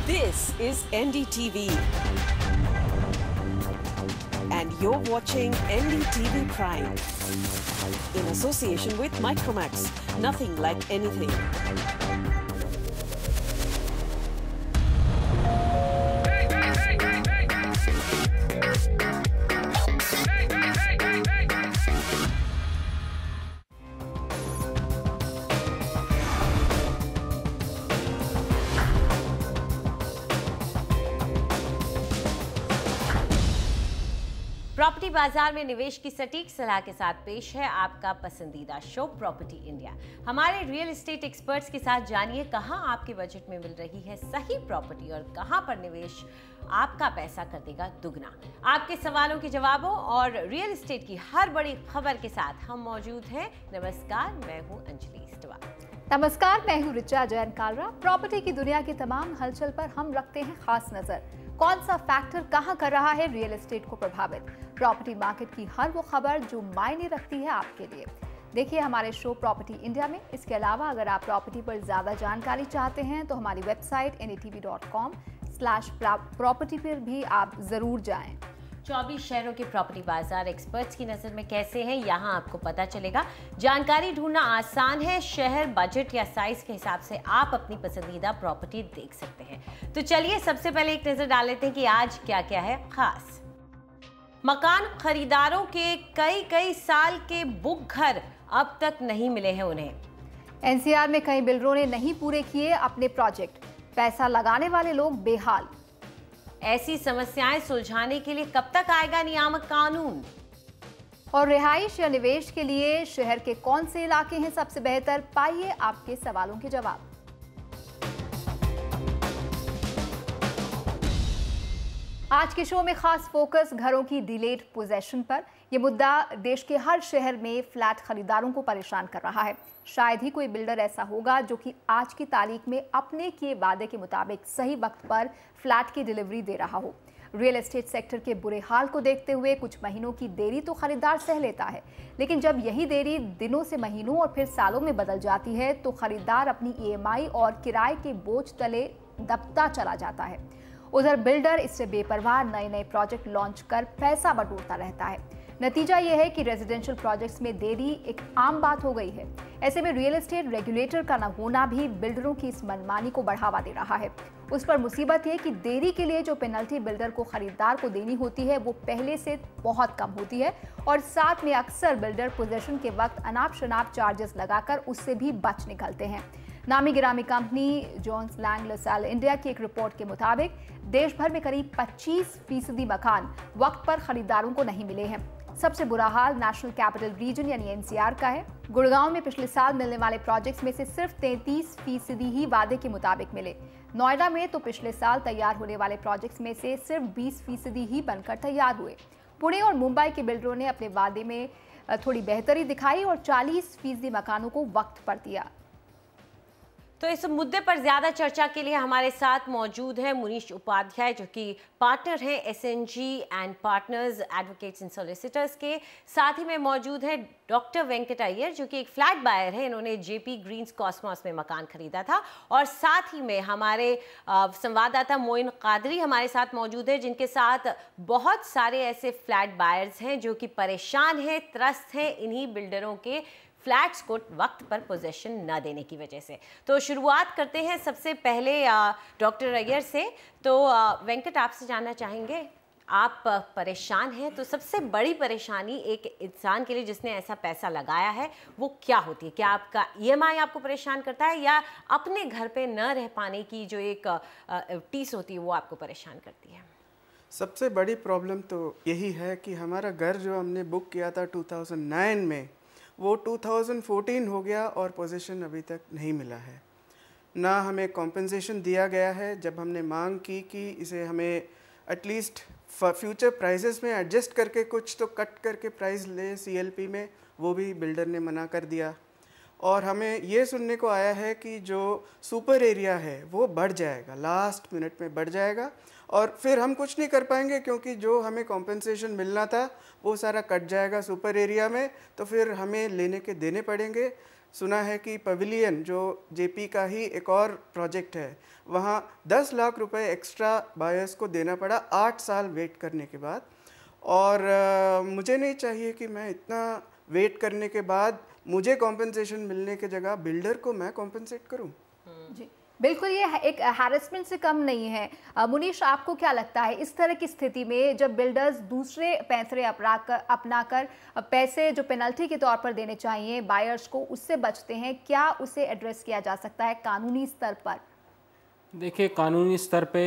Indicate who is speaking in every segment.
Speaker 1: This is NDTV. And you're watching NDTV Prime. In association with Micromax. Nothing like anything.
Speaker 2: Property बाजार में निवेश की सटीक सलाह के साथ पेश है आपका पसंदीदा शो प्रॉपर्टी इंडिया। हमारे रियल एस्टेट एक्सपर्ट्स के साथ जानिए कहां आपके बजट में मिल रही है सही प्रॉपर्टी और कहां पर निवेश आपका पैसा कर देगा दुगना। आपके सवालों के जवाबों और रियल एस्टेट की हर बड़ी खबर के साथ हम मौजूद हैं। नमस्कार, मैं हूं अंजलि इस्टवाल।
Speaker 3: नमस्कार, मैं हूं रिचा जैन कालरा। प्रॉपर्टी की दुनिया की तमाम हलचल पर हम रखते हैं खास नजर। कौन सा फैक्टर कहां कर रहा है रियल एस्टेट को प्रभावित। प्रॉपर्टी मार्केट की हर वो खबर जो मायने रखती है आपके लिए। देखिए हमारे शो प्रॉपर्टी इंडिया में। इसके अलावा अगर आप प्रॉपर्टी पर ज्यादा जानकारी चाहते हैं तो हमारी वेबसाइट ndtv.com/property पर भी आप जरूर जाएं।
Speaker 2: 24 शहरों के प्रॉपर्टी बाजार एक्सपर्ट्स की नज़र में कैसे हैं, यहाँ आपको पता चलेगा। जानकारी ढूंढना आसान है। शहर, बजट या साइज के हिसाब से आप अपनी पसंदीदा प्रॉपर्टी देख सकते हैं। तो चलिए सबसे पहले एक नज़र डाल लेते हैं कि आज क्या क्या है खास। मकान खरीदारों के कई साल के बुक घर अब तक नहीं मिले हैं उन्हें।
Speaker 3: एनसीआर में कई बिल्डरों ने नहीं पूरे किए अपने प्रोजेक्ट। पैसा लगाने वाले लोग बेहाल।
Speaker 2: ऐसी समस्याएं सुलझाने के लिए कब तक आएगा नियामक कानून।
Speaker 3: और रिहाइश या निवेश के लिए शहर के कौन से इलाके हैं सबसे बेहतर, पाइए आपके सवालों के जवाब। आज के शो में खास फोकस घरों की डिलेड पोजेशन पर। यह मुद्दा देश के हर शहर में फ्लैट खरीदारों को परेशान कर रहा है। शायद ही कोई बिल्डर ऐसा होगा जो कि आज की तारीख में अपने किए वादे के मुताबिक सही वक्त पर फ्लैट की डिलीवरी दे रहा हो। रियल एस्टेट सेक्टर के बुरे हाल को देखते हुए कुछ महीनों की देरी तो खरीदार सह लेता है, लेकिन जब यही देरी दिनों से महीनों और फिर सालों में बदल जाती है तो खरीदार अपनी ईएमआई और किराए के बोझ तले दबता चला जाता है। उधर बिल्डर इससे बेपरवाह नए प्रोजेक्ट लॉन्च कर पैसा बटोरता रहता है। नतीजा यह है कि रेजिडेंशियल प्रोजेक्ट्स में देरी एक आम बात हो गई है। ऐसे में रियल एस्टेट रेगुलेटर का न होना भी बिल्डरों की इस मनमानी को बढ़ावा दे रहा है। उस पर मुसीबत है कि देरी के लिए जो पेनल्टी बिल्डर को खरीदार को देनी होती है वो पहले से बहुत कम होती है और साथ में अक्सर बिल्डर पोजेशन के वक्त अनाप शनाप चार्जेस लगाकर उससे भी बच निकलते हैं। नामी गिरामी company Jones Lang LaSalle India की एक रिपोर्ट के मुताबिक देश भर में करीब 25% मकान वक्त पर खरीदारों को नहीं मिले हैं। सबसे बुरा हाल नेशनल कैपिटल रीजन यानी एनसीआर का है। गुड़गांव में पिछले साल मिलने वाले प्रोजेक्ट्स में से सिर्फ 33% ही वादे के मुताबिक मिले। नोएडा में तो पिछले साल तैयार होने वाले प्रोजेक्ट्स में से सिर्फ 20% ही बनकर तैयार हुए। पुणे और मुंबई के बिल्डरों ने अपने वादे में थोड़ी बेहतरी दिखाई और 40% मकानों को वक्त पर दिया।
Speaker 2: तो इस मुद्दे पर ज्यादा चर्चा के लिए हमारे साथ मौजूद हैं मुनीश उपाध्याय, जो कि पार्टनर हैं SNG and partners advocates and solicitors के। साथ ही में मौजूद है डॉक्टर वेंकट अय्यर, जो कि एक फ्लैट बायर है। इन्होंने जेपी ग्रीन्स कॉस्मॉस में मकान खरीदा था। और साथ ही में हमारे संवाददाता मोइन कादरी हमारे साथ मौजूद है, जिनके साथ बहुत सारे ऐसे फ्लैट बायर्स हैं जो कि परेशान हैं, त्रस्त हैं इन्हीं बिल्डरों के फ्लैट्स को वक्त पर पोजेशन न देने की वजह से। तो शुरुआत करते हैं सबसे पहले डॉक्टर अय्यर से। तो वेंकट, आपसे जानना चाहेंगे, आप परेशान हैं, तो सबसे बड़ी परेशानी एक इंसान के लिए जिसने ऐसा पैसा लगाया है वो क्या होती है? क्या आपका ईएमआई आपको परेशान करता है या अपने घर पे न रह पाने की जो एक टीस होती है वो आपको परेशान करती है?
Speaker 4: सबसे बड़ी प्रॉब्लम तो यही है कि हमारा घर जो हमने बुक किया था 2009 में वो 2014 हो गया और पोजीशन अभी तक नहीं मिला है। ना हमें कॉम्पेंसेशन दिया गया है। जब हमने मांग की कि इसे हमें एटलीस्ट फ्यूचर प्राइसेस में एडजस्ट करके कुछ तो कट करके प्राइस ले सीएलपी में, वो भी बिल्डर ने मना कर दिया। और हमें ये सुनने को आया है कि जो सुपर एरिया है वो बढ़ जाएगा, लास्ट मिनट में बढ़ जाएगा और फिर हम कुछ नहीं कर पाएंगे क्योंकि जो हमें कॉम्पेंसेशन मिलना था वो सारा कट जाएगा सुपर एरिया में, तो फिर हमें लेने के देने पड़ेंगे। सुना है कि पवेलियन जो जेपी का ही एक और प्रोजेक्ट है, वहाँ 10 लाख रुपए एक्स्ट्रा बायर्स को देना पड़ा 8 साल वेट करने के बाद। और मुझे नहीं चाहिए कि मैं इतना वेट करने के बाद मुझे कॉम्पेंसेशन मिलने के जगह बिल्डर को मैं कॉम्पेंसेट करूं।
Speaker 3: जी बिल्कुल, ये एक हैरेसमेंट से कम नहीं है। मुनीश, आपको क्या लगता है इस तरह की स्थिति में जब बिल्डर्स दूसरे पैंतरे अपनाकर पैसे जो पेनल्टी के तौर पर देने चाहिए बायर्स को, उससे बचते हैं, क्या उसे एड्रेस किया जा सकता है कानूनी स्तर पर?
Speaker 5: देखिए, कानूनी स्तर पे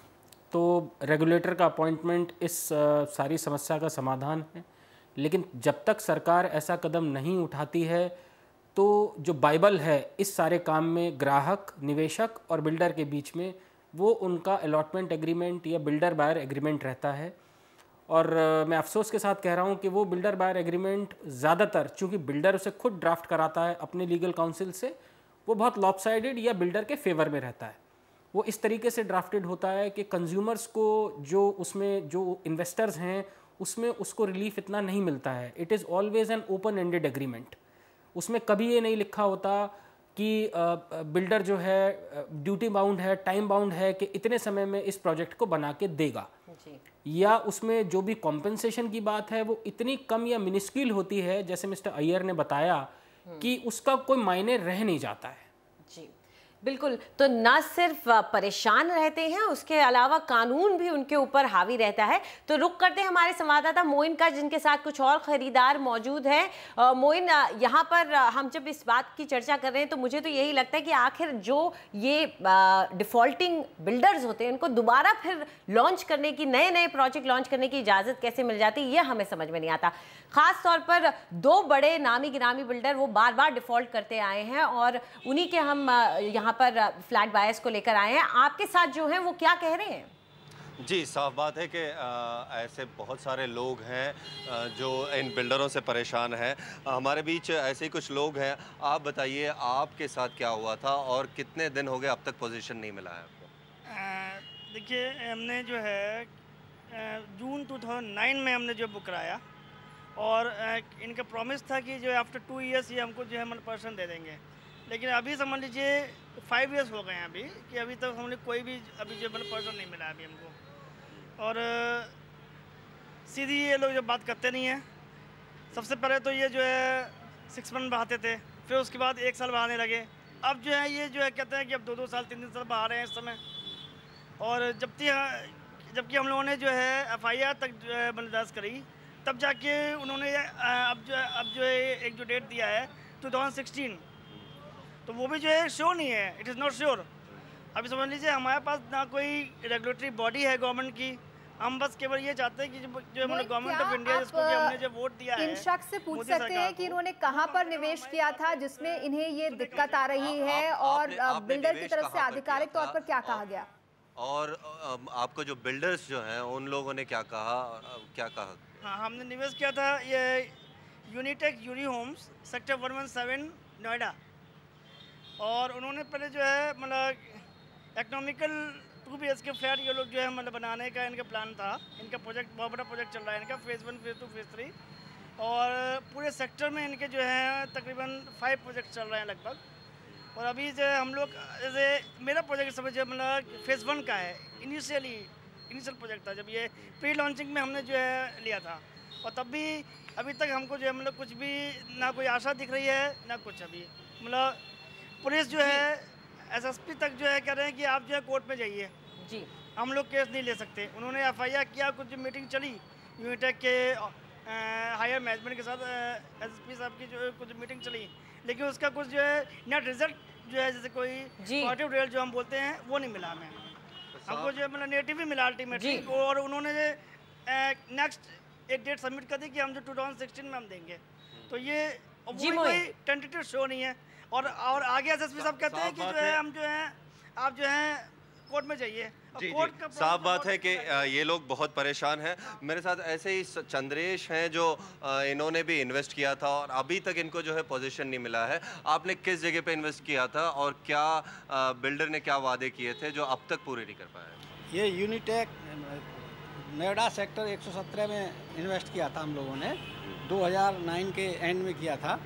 Speaker 5: तो रेगुलेटर का अपॉइंटमेंट इस सारी समस्या का समाधान है, लेकिन जब तक सरकार ऐसा कदम नहीं उठाती है तो जो बाइबल है इस सारे काम में ग्राहक, निवेशक और बिल्डर के बीच में, वो उनका अलॉटमेंट एग्रीमेंट या बिल्डर बायर एग्रीमेंट रहता है। और मैं अफसोस के साथ कह रहा हूँ कि वो बिल्डर बायर एग्रीमेंट ज़्यादातर, चूँकि बिल्डर उसे खुद ड्राफ्ट कराता है अपने लीगल काउंसिल से, वो बहुत लॉपसाइडेड या बिल्डर के फेवर में रहता है। वो इस तरीके से ड्राफ्टेड होता है कि कंज्यूमर्स को जो उसमें जो इन्वेस्टर्स हैं उसमें उसको रिलीफ इतना नहीं मिलता है। It is always an open ended agreement. उसमें कभी ये नहीं लिखा होता कि बिल्डर जो है ड्यूटी बाउंड है, टाइम बाउंड है कि इतने समय में इस प्रोजेक्ट को बना के देगा जी। या उसमें जो भी कॉम्पेंसेशन की बात है वो इतनी कम या मिनिस्क्यूल होती है, जैसे मिस्टर अय्यर ने बताया, कि उसका कोई मायने रह नहीं जाता है
Speaker 2: जी। बिल्कुल, तो ना सिर्फ परेशान रहते हैं, उसके अलावा कानून भी उनके ऊपर हावी रहता है। तो रुक करते हैं हमारे संवाददाता मोइन का, जिनके साथ कुछ और खरीदार मौजूद हैं। मोइन, यहाँ पर हम जब इस बात की चर्चा कर रहे हैं तो मुझे तो यही लगता है कि आखिर जो ये डिफ़ॉल्टिंग बिल्डर्स होते हैं उनको दोबारा फिर लॉन्च करने की, नए नए प्रोजेक्ट लॉन्च करने की इजाज़त कैसे मिल जाती है, ये हमें समझ में नहीं आता। ख़ास तौर पर 2 बड़े नामी गिरामी बिल्डर वो बार बार डिफ़ॉल्ट करते आए हैं और उन्हीं के हम यहाँ पर फ्लैट बायर्स को लेकर आए हैं। आपके साथ जो हैं वो क्या कह रहे हैं?
Speaker 6: जी, साफ बात है कि ऐसे बहुत सारे लोग हैं जो इन बिल्डरों से परेशान हैं। हमारे बीच ऐसे ही कुछ लोग हैं। आप बताइए, आपके साथ क्या हुआ था और कितने दिन हो गए अब तक पोजीशन नहीं मिला है आपको?
Speaker 7: देखिए, हमने जो है जून 2009 में हमने जो बुक कराया और इनका प्रॉमिस था कि जो आफ्टर 2 ईयर्स ये हमको जो है 100% दे देंगे। लेकिन अभी समझ लीजिए 5 ईयर्स हो गए हैं अभी, कि अभी तक हमने कोई भी अभी जो 100% नहीं मिला अभी हमको। और सीधी ये लोग जब बात करते नहीं हैं। सबसे पहले तो ये जो है 6 मंथ बढ़ाते थे, फिर उसके बाद 1 साल बढ़ाने लगे। अब जो है ये जो है कहते हैं कि अब 2-2 साल 3-3 साल बढ़ा रहे हैं इस समय। और जबकि हम लोगों ने जो है FIR तक जो है दर्ज करी, तब जाके उन्होंने अब जो है एक जो डेट दिया है 2016, तो वो भी जो है श्योर नहीं है, इट इज़ नॉट श्योर। अभी समझ लीजिए हमारे पास ना कोई रेगुलेटरी बॉडी है गवर्नमेंट की। हम बस केवल ये चाहते हैं कि जो गवर्नमेंट ऑफ इंडिया जिसको कि हमने जो वोट दिया है,
Speaker 3: इन शख्स से पूछ सकते हैं कि इन्होंने कहां पर निवेश किया था जिसमें इन्हें ये दिक्कत आ रही है, और बिल्डर की तरफ से आधिकारिक तौर पर क्या कहा गया,
Speaker 6: और आपको जो बिल्डर्स जो हैं उन लोगों ने क्या कहा?
Speaker 7: हाँ, हमने निवेश किया था ये Unitech Uni Homes sector 117 Noida. और उन्होंने पहले जो है मतलब इकोनॉमिकल 2 BHK फ्लैट ये लोग जो है मतलब बनाने का इनका प्लान था। इनका प्रोजेक्ट बहुत बड़ा प्रोजेक्ट चल रहा है इनका, फेज़ 1, फेज़ 2, फेज़ 3, और पूरे सेक्टर में इनके जो है तकरीबन 5 प्रोजेक्ट चल रहे हैं लगभग। और अभी जो है हम लोग जैसे मेरा प्रोजेक्ट समझिए मतलब फेज़ 1 का है, इनिशियल प्रोजेक्ट था जब ये प्री लॉन्चिंग में हमने जो है लिया था। और तब भी अभी तक हमको जो है मतलब कुछ भी ना कोई आशा दिख रही है ना कुछ। अभी मतलब पुलिस जो है SSP तक जो है कह रहे हैं कि आप जो है कोर्ट में जाइए जी, हम लोग केस नहीं ले सकते। उन्होंने FIR किया, कुछ मीटिंग चली यूनिटेक के हायर मैनेजमेंट के साथ, SSP साहब की जो कुछ मीटिंग चली, लेकिन उसका कुछ जो है नेट रिजल्ट जो है जैसे कोई पॉजिटिव रिजल्ट जो हम बोलते हैं वो नहीं मिला हमें। हमको जो है मतलब नेगेटिव ही मिला अल्टीमेटली। और उन्होंने नेक्स्ट एक डेट सबमिट कर दी कि हम जो 2016 में हम देंगे। तो ये कोई टेंटेटिव शो नहीं है। और आगे SSP साहब कहते हैं कि जो है हम जो है आप जो है कोर्ट में जाइए।
Speaker 6: साफ बात है कि ये लोग बहुत परेशान हैं। मेरे साथ ऐसे ही चंद्रेश हैं जो इन्होंने भी इन्वेस्ट किया था और अभी तक इनको जो है पोजीशन नहीं मिला है। आपने किस जगह पे इन्वेस्ट किया था और क्या बिल्डर ने क्या वादे किए थे जो अब तक पूरे नहीं कर पाए?
Speaker 8: ये यूनिटेक नोएडा सेक्टर 117 में इन्वेस्ट किया था हम लोगों ने, 2009 के एंड में किया था।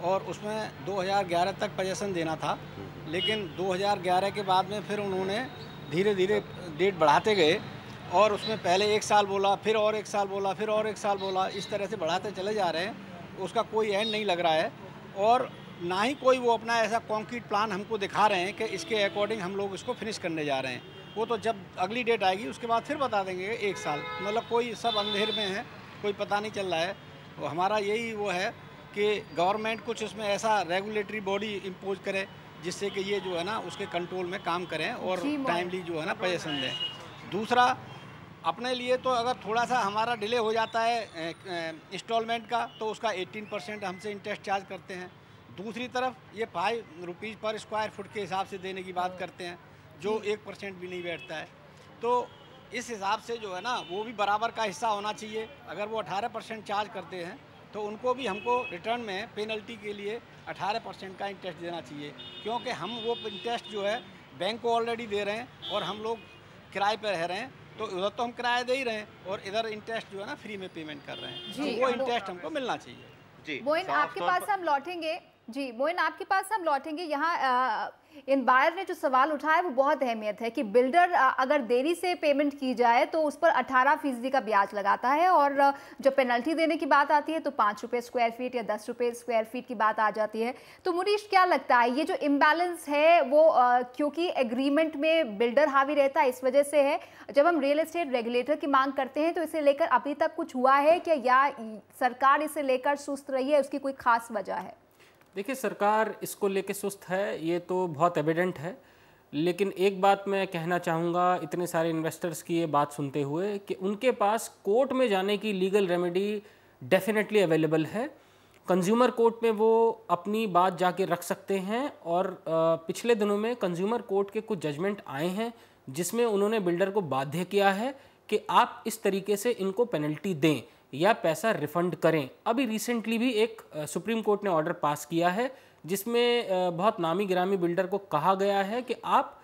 Speaker 8: और उसमें 2011 तक पोजीशन देना था, लेकिन 2011 के बाद में फिर उन्होंने धीरे धीरे डेट बढ़ाते गए और उसमें पहले 1 साल बोला, फिर और 1 साल बोला, फिर और 1 साल बोला, इस तरह से बढ़ाते चले जा रहे हैं। उसका कोई एंड नहीं लग रहा है और ना ही कोई वो अपना ऐसा कॉन्क्रीट प्लान हमको दिखा रहे हैं कि इसके अकॉर्डिंग हम लोग इसको फिनिश करने जा रहे हैं। वो तो जब अगली डेट आएगी उसके बाद फिर बता देंगे 1 साल, मतलब कोई सब अंधेर में है, कोई पता नहीं चल रहा है। तो हमारा यही वो है कि गवर्नमेंट कुछ इसमें ऐसा रेगुलेटरी बॉडी इम्पोज करे जिससे कि ये जो है ना उसके कंट्रोल में काम करें और टाइमली जो है ना पोजीशन दें। दूसरा, अपने लिए तो अगर थोड़ा सा हमारा डिले हो जाता है इंस्टॉलमेंट का तो उसका 18% हमसे इंटरेस्ट चार्ज करते हैं। दूसरी तरफ ये 5 रुपीज़ पर स्क्वायर फुट के हिसाब से देने की बात करते हैं, जो 1% भी नहीं बैठता है। तो इस हिसाब से जो है ना वो भी बराबर का हिस्सा होना चाहिए। अगर वो 18% चार्ज करते हैं तो उनको भी हमको रिटर्न में पेनल्टी के लिए 18% का इंटरेस्ट देना चाहिए, क्योंकि हम वो इंटरेस्ट जो है बैंक को ऑलरेडी दे रहे हैं और हम लोग किराए पर रह रहे हैं। तो उधर तो हम किराया दे ही रहे हैं और इधर इंटरेस्ट जो है ना फ्री में पेमेंट कर रहे हैं, तो वो इंटरेस्ट हमको मिलना चाहिए।
Speaker 6: जी
Speaker 3: मोइन आपके पास हम लौटेंगे। जी मोइन आपके पास हम लौटेंगे। यहाँ इन बायर ने जो सवाल उठाया वो बहुत अहमियत है कि बिल्डर अगर देरी से पेमेंट की जाए तो उस पर 18% का ब्याज लगाता है और जब पेनल्टी देने की बात आती है तो 5 रुपये स्क्वायर फीट या 10 रुपये स्क्वायर फीट की बात आ जाती है। तो मुनीश क्या लगता है ये जो इम्बैलेंस है वो क्योंकि एग्रीमेंट में बिल्डर हावी रहता है इस वजह से है? जब हम रियल एस्टेट रेगुलेटर की मांग करते हैं तो इसे लेकर अभी तक कुछ हुआ है क्या, या सरकार इसे लेकर सुस्त रही है, उसकी कोई खास वजह है?
Speaker 5: देखिए, सरकार इसको लेके सुस्त है ये तो बहुत एविडेंट है, लेकिन एक बात मैं कहना चाहूँगा इतने सारे इन्वेस्टर्स की ये बात सुनते हुए कि उनके पास कोर्ट में जाने की लीगल रेमेडी डेफिनेटली अवेलेबल है। कंज्यूमर कोर्ट में वो अपनी बात जाके रख सकते हैं और पिछले दिनों में कंज्यूमर कोर्ट के कुछ जजमेंट आए हैं जिसमें उन्होंने बिल्डर को बाध्य किया है कि आप इस तरीके से इनको पेनल्टी दें या पैसा रिफंड करें। अभी रिसेंटली भी एक सुप्रीम कोर्ट ने ऑर्डर पास किया है जिसमें बहुत नामी गिरामी बिल्डर को कहा गया है कि आप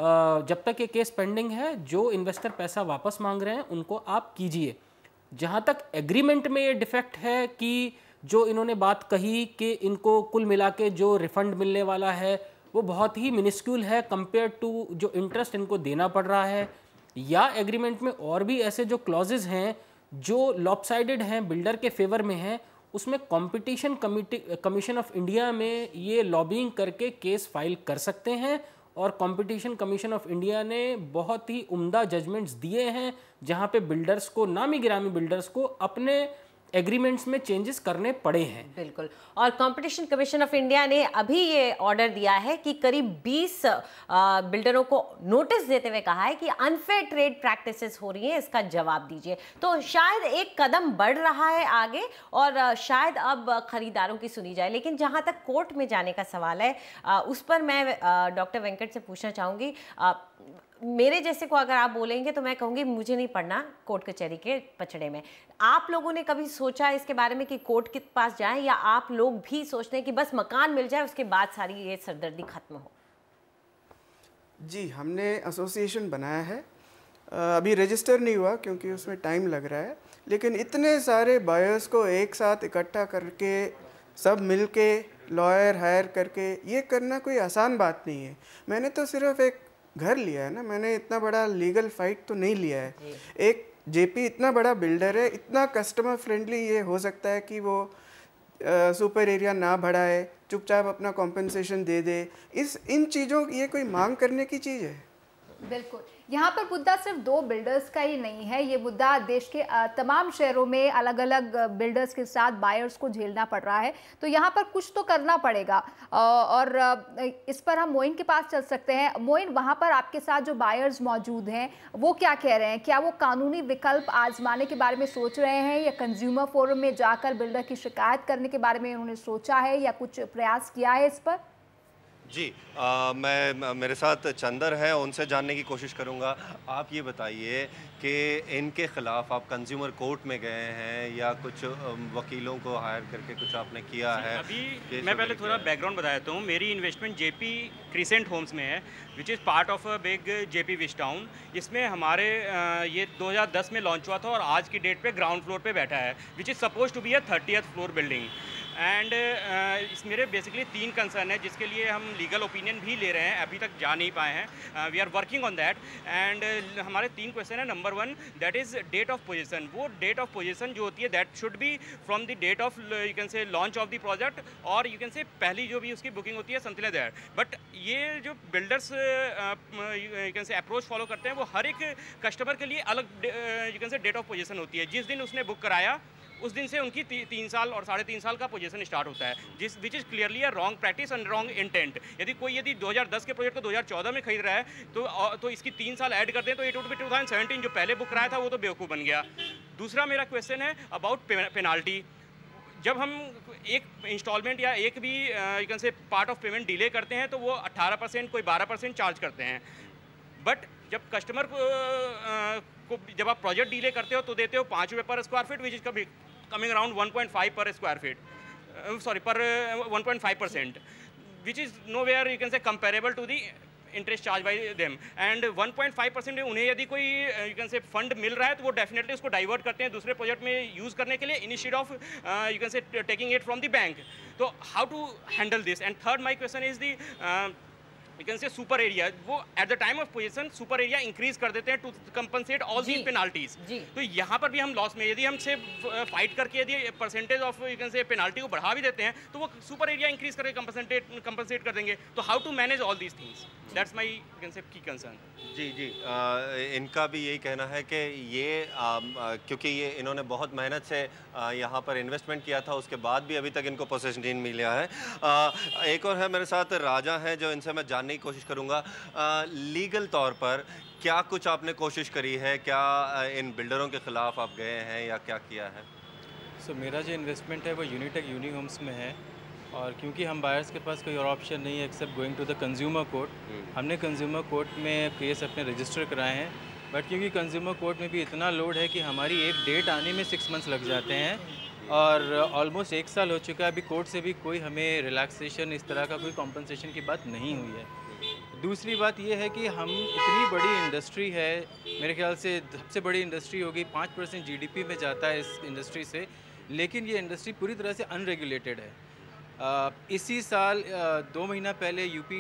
Speaker 5: जब तक ये केस पेंडिंग है जो इन्वेस्टर पैसा वापस मांग रहे हैं उनको आप कीजिए। जहाँ तक एग्रीमेंट में ये डिफेक्ट है कि जो इन्होंने बात कही कि इनको कुल मिला के जो रिफंड मिलने वाला है वो बहुत ही मिनिस्क्यूल है कंपेयर टू जो इंटरेस्ट इनको देना पड़ रहा है, या एग्रीमेंट में और भी ऐसे जो क्लॉजेज हैं जो लॉपसाइडेड हैं, बिल्डर के फेवर में हैं, उसमें कंपटीशन कमीशन ऑफ इंडिया में ये लॉबिंग करके केस फाइल कर सकते हैं। और कंपटीशन कमीशन ऑफ इंडिया ने बहुत ही उम्दा जजमेंट्स दिए हैं जहां पे बिल्डर्स को, नामी गिरामी बिल्डर्स को अपने एग्रीमेंट्स में चेंजेस करने पड़े हैं।
Speaker 2: बिल्कुल। और कंपटीशन कमीशन ऑफ इंडिया ने अभी ये ऑर्डर दिया है कि करीब 20 बिल्डरों को नोटिस देते हुए कहा है कि अनफेयर ट्रेड प्रैक्टिसेस हो रही हैं, इसका जवाब दीजिए। तो शायद एक कदम बढ़ रहा है आगे और शायद अब खरीदारों की सुनी जाए। लेकिन जहां तक कोर्ट में जाने का सवाल है उस पर मैं डॉक्टर वेंकट से पूछना चाहूँगी। मेरे जैसे को अगर आप बोलेंगे तो मैं कहूँगी मुझे नहीं पढ़ना कोर्ट कचहरी के पचड़े में। आप लोगों ने कभी सोचा इसके बारे में कि कोर्ट के पास जाएं, या आप लोग भी सोचते हैं कि बस मकान मिल जाए उसके बाद सारी ये सरदर्दी खत्म हो?
Speaker 4: जी, हमने एसोसिएशन बनाया है, अभी रजिस्टर नहीं हुआ क्योंकि उसमें टाइम लग रहा है, लेकिन इतने सारे बायर्स को एक साथ इकट्ठा करके सब मिलके लॉयर हायर करके ये करना कोई आसान बात नहीं है। मैंने तो सिर्फ एक घर लिया है ना, मैंने इतना बड़ा लीगल फाइट तो नहीं लिया है। एक जेपी इतना बड़ा बिल्डर है, इतना कस्टमर फ्रेंडली ये हो सकता है कि वो सुपर एरिया ना बढ़ाए, चुपचाप अपना कॉम्पेंसेशन दे दे। इन चीज़ों ये कोई मांग करने की चीज़ है?
Speaker 3: बिल्कुल। यहाँ पर मुद्दा सिर्फ 2 बिल्डर्स का ही नहीं है, ये मुद्दा देश के तमाम शहरों में अलग अलग बिल्डर्स के साथ बायर्स को झेलना पड़ रहा है। तो यहाँ पर कुछ तो करना पड़ेगा और इस पर हम मोइन के पास चल सकते हैं। मोइन, वहाँ पर आपके साथ जो बायर्स मौजूद हैं वो क्या कह रहे हैं? क्या वो कानूनी विकल्प आजमाने के बारे में सोच रहे हैं, या कंज्यूमर फोरम में जाकर बिल्डर की शिकायत करने के बारे में उन्होंने सोचा है या कुछ प्रयास किया है इस पर?
Speaker 6: जी, मेरे साथ चंदर है, उनसे जानने की कोशिश करूंगा। आप ये बताइए कि इनके ख़िलाफ़ आप कंज्यूमर कोर्ट में गए हैं या कुछ वकीलों को हायर करके कुछ आपने किया है?
Speaker 9: अभी मैं पहले थोड़ा बैकग्राउंड बता देता हूँ। मेरी इन्वेस्टमेंट जेपी क्रिसेंट होम्स में है, which is part of a big Jaypee Wish Town. इसमें हमारे ये 2010 में लॉन्च हुआ था और आज की डेट पे ग्राउंड फ्लोर पे बैठा है, which is suppose to be a 30th floor building. And मेरे बेसिकली 3 कंसर्न है जिसके लिए हम लीगल ओपिनियन भी ले रहे हैं, अभी तक जा नहीं पाए हैं। We are working on that. And हमारे 3 क्वेश्चन है। Number 1 that is date of position. वो डेट ऑफ पोजीशन जो होती है that should be from the date of you can say launch of the project, और यू कैन से पहली जो भी उसकी बुकिंग होती है समथिंग लाइक दैट। बट ये जो builders you can say approach follow करते हैं वो हर एक कस्टमर के लिए अलग you can say date of position होती है। जिस दिन उसने बुक कराया उस दिन से उनकी 3 साल और 3.5 साल का पोजीशन स्टार्ट होता है, जिस which is clearly a wrong practice and wrong intent. यदि 2010 के प्रोजेक्ट को 2014 में खरीद रहा है तो इसकी 3 साल ऐड कर दें तो इट वुड बी 2017। जो पहले बुक कराया था वो तो बेवकूफ़ बन गया। दूसरा मेरा क्वेश्चन है अबाउट पेनाल्टी। जब हम एक इंस्टॉलमेंट या एक भी you can say part of payment delay करते हैं तो वो 18%, कोई 12% चार्ज करते हैं। बट जब कस्टमर को जब आप प्रोजेक्ट डिले करते हो तो देते हो 5 रुपये per square feet, which is coming around 1.5 per square feet, sorry per 1.5%, which is nowhere you can say comparable to the interest charge by them. And 1.5% में उन्हें यदि कोई यू कैन से फंड मिल रहा है तो वो definitely उसको डाइवर्ट करते हैं दूसरे प्रोजेक्ट में यूज़ करने के लिए, instead of you can say taking it from the bank. तो how to handle this? And third my question is the you can say super area. वो at the time of position super area increase कर देते हैं to compensate all these penalties. तो यहाँ पर भी हम लॉस में, यदि हम से फाइट करके यदि percentage of you can say penalty को बढ़ा भी देते हैं तो वो सुपर एरिया इंक्रीज करके कंपनसेट कर देंगे। तो how to manage all these things? That's my you can say key concern.
Speaker 6: जी जी, इनका भी यही कहना है कि ये क्योंकि ये इन्होंने बहुत मेहनत से यहाँ पर इन्वेस्टमेंट किया था, उसके बाद भी अभी तक इनको पोजीशन नहीं मिला है। एक और है मेरे साथ राजा है जो इनसे मैं जानने की कोशिश करूँगा। लीगल तौर पर क्या कुछ आपने कोशिश करी है? क्या इन बिल्डरों के ख़िलाफ़ आप गए हैं या क्या किया है?
Speaker 10: मेरा जो इन्वेस्टमेंट है वो यूनिटेक यूनी होम्स में है, और क्योंकि हम बायर्स के पास कोई और ऑप्शन नहीं है except going to the consumer court, हमने कंज्यूमर कोर्ट में केस अपने रजिस्टर कराए हैं। बट क्योंकि कंज्यूमर कोर्ट में भी इतना लोड है कि हमारी एक डेट आने में 6 मंथ्स लग जाते हैं, और ऑलमोस्ट 1 साल हो चुका है। अभी कोर्ट से भी कोई हमें रिलैक्सेशन इस तरह का कोई कॉम्पनसेशन की बात नहीं हुई है। दूसरी बात यह है कि हम इतनी बड़ी इंडस्ट्री है, मेरे ख्याल से सबसे बड़ी इंडस्ट्री होगी, 5% जीडीपी में जाता है इस इंडस्ट्री से, लेकिन ये इंडस्ट्री पूरी तरह से अनरेगुलेटेड है। इसी साल 2 महीना पहले यूपी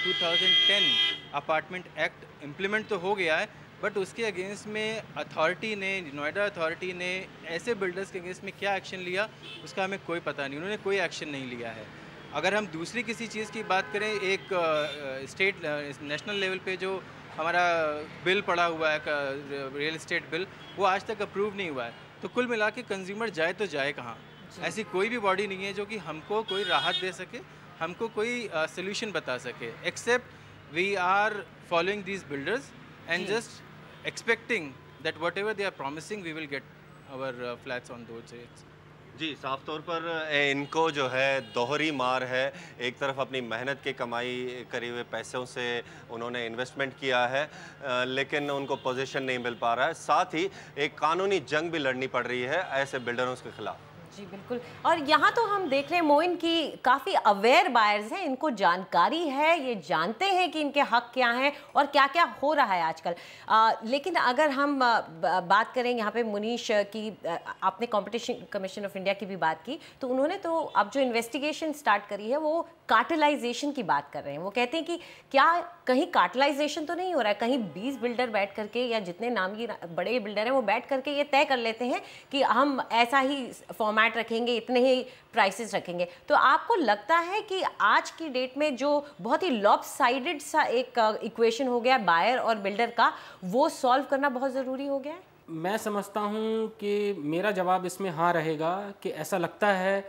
Speaker 10: 2010 अपार्टमेंट एक्ट इम्प्लीमेंट तो हो गया है, बट उसके अगेंस्ट में अथॉरिटी ने, नोएडा अथॉरिटी ने ऐसे बिल्डर्स के अगेंस्ट में क्या एक्शन लिया उसका हमें कोई पता नहीं, उन्होंने कोई एक्शन नहीं लिया है। अगर हम दूसरी किसी चीज़ की बात करें, एक स्टेट नेशनल लेवल पे जो हमारा बिल पड़ा हुआ है रियल एस्टेट बिल, वो आज तक अप्रूव नहीं हुआ है। तो कुल मिला के कंज्यूमर जाए तो जाए कहाँ? ऐसी कोई भी बॉडी नहीं है जो कि हमको कोई राहत दे सके, हमको कोई सोल्यूशन बता सके, except we are following these builders and just expecting that whatever they are promising we will get our flats on those rates.
Speaker 6: जी, साफ तौर पर इनको जो है दोहरी मार है। एक तरफ अपनी मेहनत की कमाई करे हुए पैसों से उन्होंने इन्वेस्टमेंट किया है, लेकिन उनको पोजीशन नहीं मिल पा रहा है। साथ ही एक कानूनी जंग भी लड़नी पड़ रही है ऐसे बिल्डरों के खिलाफ।
Speaker 2: जी बिल्कुल। और यहाँ तो हम देख रहे हैं मोइन की काफ़ी अवेयर बायर्स हैं, इनको जानकारी है, ये जानते हैं कि इनके हक क्या हैं और क्या क्या हो रहा है आजकल। लेकिन अगर हम बात करें यहाँ पे मुनीश की, आपने कंपटीशन कमीशन ऑफ इंडिया की भी बात की, तो उन्होंने तो अब जो इन्वेस्टिगेशन स्टार्ट करी है वो कार्टेलाइजेशन की बात कर रहे हैं। वो कहते हैं कि क्या कहीं कार्टेलाइजेशन तो नहीं हो रहा है, कहीं 20 बिल्डर बैठ करके या जितने नामी बड़े बिल्डर हैं वो बैठ करके ये तय कर लेते हैं कि हम ऐसा ही फॉर्मेट रखेंगे, इतने ही प्राइसेस रखेंगे। तो आपको लगता है कि आज की डेट में जो बहुत ही लॉपसाइडेड सा एक इक्वेशन हो गया बायर और बिल्डर का, वो सॉल्व करना बहुत ज़रूरी हो गया है?
Speaker 5: मैं समझता हूँ कि मेरा जवाब इसमें हाँ रहेगा कि ऐसा लगता है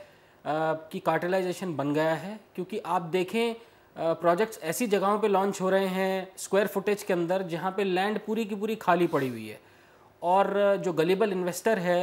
Speaker 5: कि कार्टेलाइजेशन बन गया है। क्योंकि आप देखें प्रोजेक्ट्स ऐसी जगहों पे लॉन्च हो रहे हैं स्क्वायर फुटेज के अंदर जहाँ पे लैंड पूरी की पूरी खाली पड़ी हुई है, और जो गलीबल इन्वेस्टर है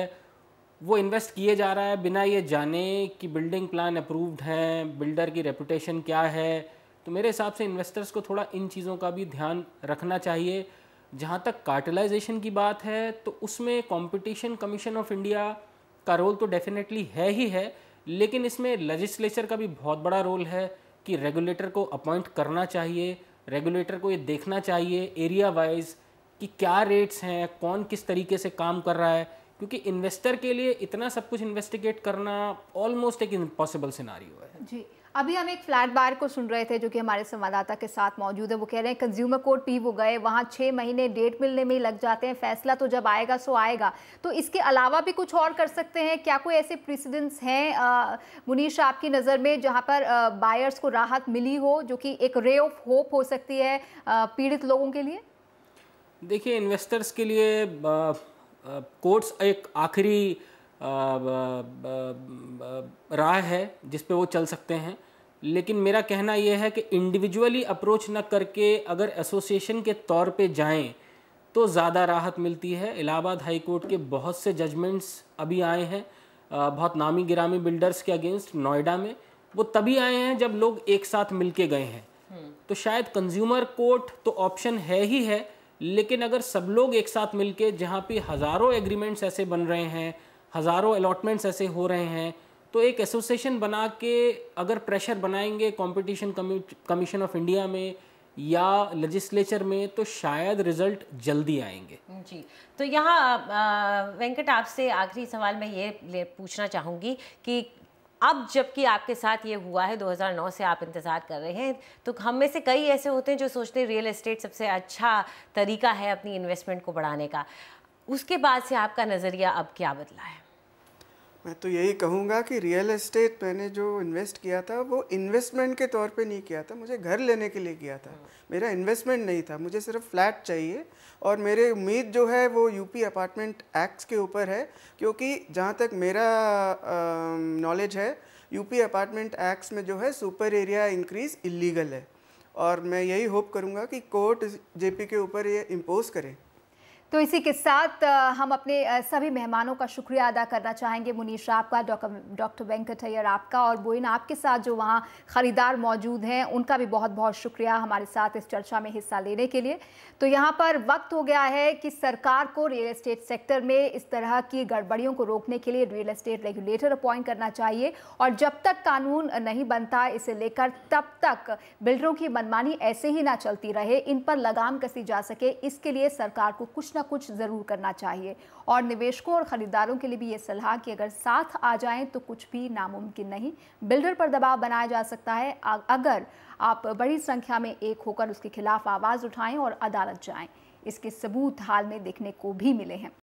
Speaker 5: वो इन्वेस्ट किए जा रहा है बिना ये जाने कि बिल्डिंग प्लान अप्रूव्ड हैं, बिल्डर की रेपुटेशन क्या है। तो मेरे हिसाब से इन्वेस्टर्स को थोड़ा इन चीज़ों का भी ध्यान रखना चाहिए। जहाँ तक कार्टेलाइजेशन की बात है तो उसमें कंपटीशन कमीशन ऑफ इंडिया का रोल तो डेफिनेटली है ही है, लेकिन इसमें लेजिस्लेचर का भी बहुत बड़ा रोल है कि रेगुलेटर को अपॉइंट करना चाहिए। रेगुलेटर को ये देखना चाहिए एरिया वाइज कि क्या रेट्स हैं, कौन किस तरीके से काम कर रहा है, क्योंकि इन्वेस्टर के लिए इतना सब कुछ इन्वेस्टिगेट करना ऑलमोस्ट एक इम्पॉसिबल सिनारियो है।
Speaker 3: जी, अभी हम एक फ्लैट बायर को सुन रहे थे जो कि हमारे संवाददाता के साथ मौजूद है। वो कह रहे हैं कंज्यूमर कोर्ट भी वो गए, वहाँ 6 महीने डेट मिलने में ही लग जाते हैं, फैसला तो जब आएगा सो आएगा। तो इसके अलावा भी कुछ और कर सकते हैं क्या? कोई ऐसे प्रेसिडेंट्स हैं मुनीश आपकी नज़र में जहाँ पर बायर्स को राहत मिली हो, जो कि एक रे ऑफ होप हो सकती है पीड़ित लोगों के लिए?
Speaker 5: देखिए, इन्वेस्टर्स के लिए कोर्ट्स एक आखिरी राह है जिस पे वो चल सकते हैं, लेकिन मेरा कहना ये है कि इंडिविजुअली अप्रोच न करके अगर एसोसिएशन के तौर पे जाएं तो ज़्यादा राहत मिलती है। इलाहाबाद हाई कोर्ट के बहुत से जजमेंट्स अभी आए हैं बहुत नामी गिरामी बिल्डर्स के अगेंस्ट नोएडा में, वो तभी आए हैं जब लोग एक साथ मिलके गए हैं। तो शायद कंज्यूमर कोर्ट तो ऑप्शन है ही है, लेकिन अगर सब लोग एक साथ मिलके, जहाँ पे हज़ारों एग्रीमेंट्स ऐसे बन रहे हैं, हज़ारों अलॉटमेंट्स ऐसे हो रहे हैं, तो एक एसोसिएशन बना के अगर प्रेशर बनाएंगे कंपटीशन कमीशन ऑफ इंडिया में या लेजिस्लेचर में, तो शायद रिजल्ट जल्दी आएंगे।
Speaker 2: जी, तो यहाँ वेंकट आपसे आखिरी सवाल मैं ये पूछना चाहूँगी कि अब जबकि आपके साथ ये हुआ है, 2009 से आप इंतज़ार कर रहे हैं, तो हम में से कई ऐसे होते हैं जो सोचते हैं रियल एस्टेट सबसे अच्छा तरीका है अपनी इन्वेस्टमेंट को बढ़ाने का। उसके बाद से आपका नज़रिया अब क्या बदला है?
Speaker 4: मैं तो यही कहूँगा कि रियल एस्टेट मैंने जो इन्वेस्ट किया था वो इन्वेस्टमेंट के तौर पे नहीं किया था, मुझे घर लेने के लिए किया था। मेरा इन्वेस्टमेंट नहीं था, मुझे सिर्फ फ्लैट चाहिए। और मेरी उम्मीद जो है वो यूपी अपार्टमेंट एक्ट्स के ऊपर है, क्योंकि जहाँ तक मेरा नॉलेज है यूपी अपार्टमेंट एक्ट्स में जो है सुपर एरिया इंक्रीज़ इलीगल है, और मैं यही होप करूँगा कि कोर्ट जेपी के ऊपर ये इम्पोज करे।
Speaker 3: तो इसी के साथ हम अपने सभी मेहमानों का शुक्रिया अदा करना चाहेंगे। मुनीश आपका, डॉक्टर वेंकट अय्यर आपका, और बोइन आपके साथ जो वहाँ ख़रीदार मौजूद हैं उनका भी बहुत बहुत शुक्रिया हमारे साथ इस चर्चा में हिस्सा लेने के लिए। तो यहाँ पर वक्त हो गया है कि सरकार को रियल एस्टेट सेक्टर में इस तरह की गड़बड़ियों को रोकने के लिए रियल एस्टेट रेगुलेटर अपॉइंट करना चाहिए, और जब तक कानून नहीं बनता इसे लेकर तब तक बिल्डरों की मनमानी ऐसे ही ना चलती रहे, इन पर लगाम कसी जा सके, इसके लिए सरकार को कुछ कुछ जरूर करना चाहिए। और निवेशकों और खरीदारों के लिए भी ये सलाह कि अगर साथ आ जाएं तो कुछ भी नामुमकिन नहीं। बिल्डर पर दबाव बनाया जा सकता है अगर आप बड़ी संख्या में एक होकर उसके खिलाफ आवाज उठाएं और अदालत जाएं। इसके सबूत हाल में देखने को भी मिले हैं।